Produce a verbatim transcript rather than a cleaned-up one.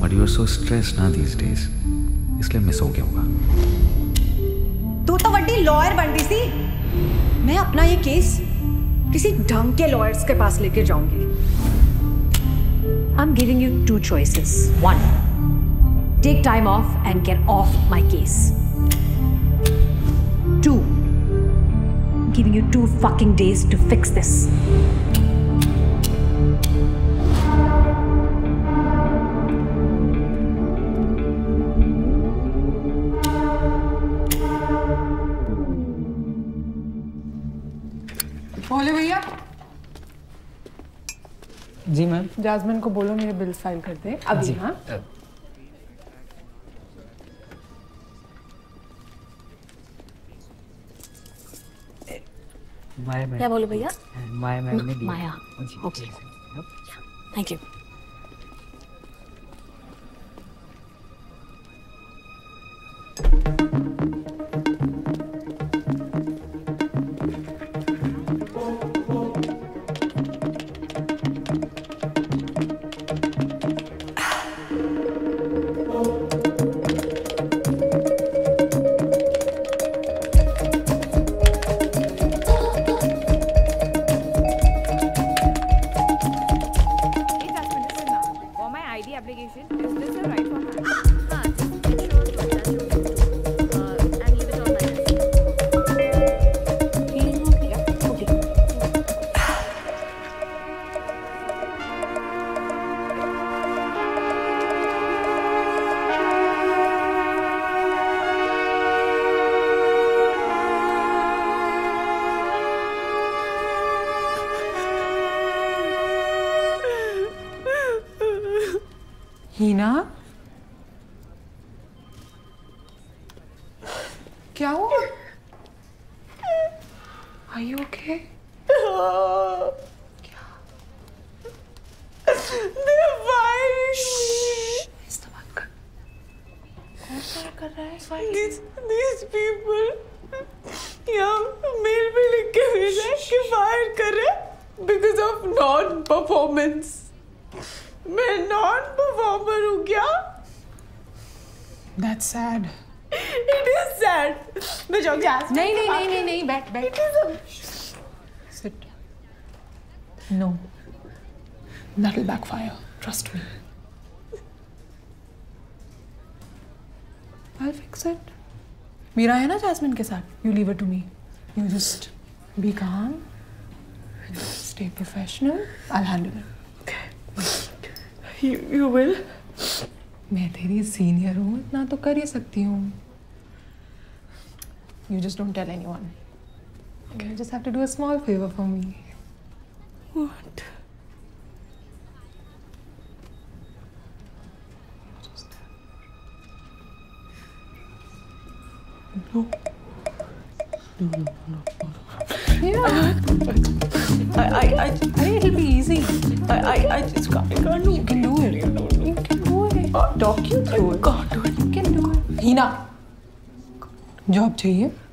But you are so stressed ना these days. इसलिए miss हो गया होगा. तू तो बड़ी लॉयर बन रही थी. मैं अपना ये केस किसी ढंग के लॉयर्स के पास लेके जाऊंगी. I'm giving you two choices. One, take time off and get off my case. Two, I'm giving you two fucking days to fix this. बोले भैया. जी मैम. जास्मिन को बोलो मेरे बिल फाइल कर दे अभी. हाँ माया मैम. क्या बोले भैया? माया मैम ने दिया. Maya. Okay. Thank you. Heena, क्या हुआ? Are you okay? क्या? इस्तेमाल कर. कौन फायर कर रहा है? These these people यहाँ मेल पे लिख के भेजा है कि फायर कर रहे because of non-performance. मैं नॉन परफॉर्मर हूँ क्या? That's sad. It is sad. मैं जाऊँ जास्मिन. नहीं नहीं नहीं नहीं नहीं बैठ बैठ. Sit. No. That'll backfire. Trust me. I'll fix it. Meera है ना जास्मिन के साथ. You leave it to me. You just be calm. Stay professional. I'll handle it. You, you will? मैं तेरी सीनियर हूँ, इतना तो कर ही सकती हूँ. You just don't tell anyone. Okay. You just have to do a small favor for me. What? No. No, no, no, no. Yeah. I, I, I, I it'll be easy. I, I, I just can't. I can't do it. You can do it. You can do it. I'll talk you through it. God, do it. You can do it. Heena, job चाहिए?